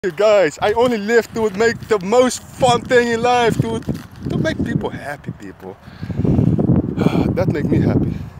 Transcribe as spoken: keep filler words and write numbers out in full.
You guys, I only live to make the most fun thing in life, to, to make people happy, people. That makes me happy.